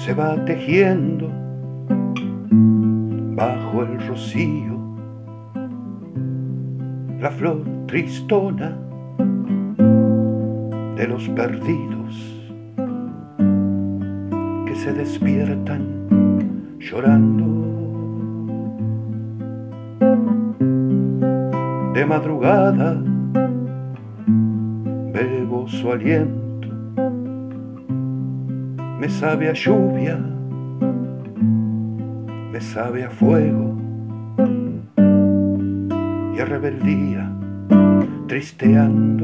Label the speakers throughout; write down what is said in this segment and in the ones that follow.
Speaker 1: se va tejiendo bajo el rocío, la flor tristona de los perdidos que se despiertan llorando. De madrugada bebo su aliento, me sabe a lluvia, me sabe a fuego y a rebeldía tristeando.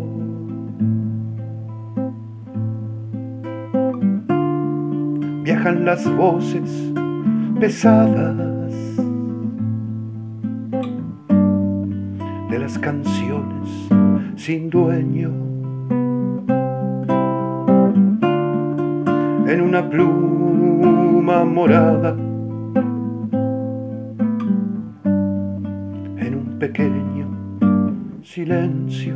Speaker 1: Viajan las voces pesadas de las canciones sin dueño, en una pluma morada, en un pequeño silencio.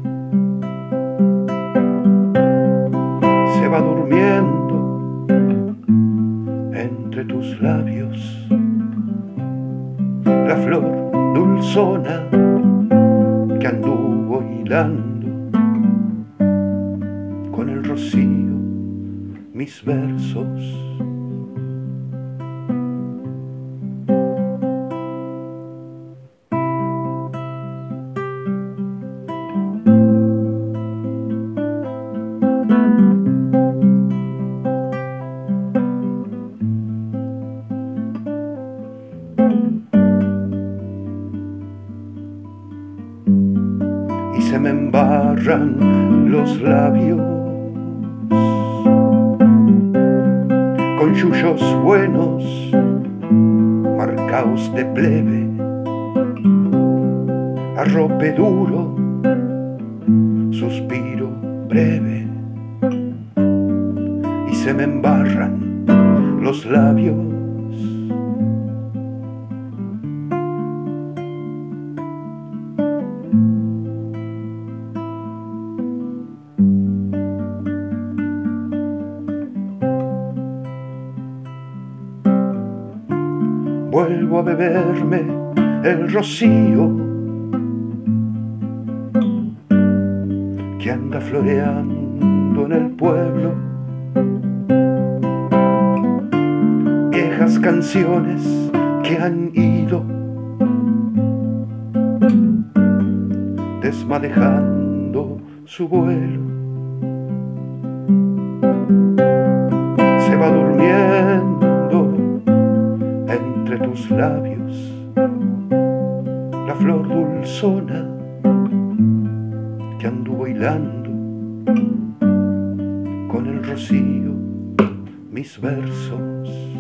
Speaker 1: Se va durmiendo entre tus labios la flor dulzona que anduvo hilando con el rocío mis versos. Y se me embarran los labios con yuyos buenos marcaos de plebe, arrope duro, suspiro breve. Y se me embarran los labios vuelvo a beberme el rocío que anda floreando en el pueblo. Viejas canciones que han ido desmadejando su vuelo. Se va durmiendo entre tus labios la flor dulzona que anduvo hilando con el rocío mis versos.